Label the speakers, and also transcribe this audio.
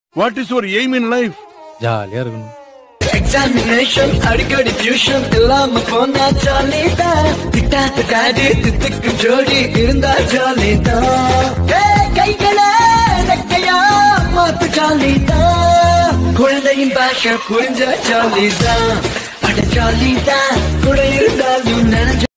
Speaker 1: What is your aim in life?
Speaker 2: ஜாலியா இருக்கணும்.
Speaker 3: Examination அடிக்கடி டியூஷன் இல்லாம போனா ஜாலி தான். திட்டாத்து டாடி தித்துக்கு ஜோடி இருந்தா ஜாலி தான். கைகளை ரெக்கையா மாத்து ஜாலி தான். குழந்தையின் பாஷை புரிஞ்ச ஜாலி தான். அட ஜாலி தான். கூட இருந்தாலும் நினைஞ்ச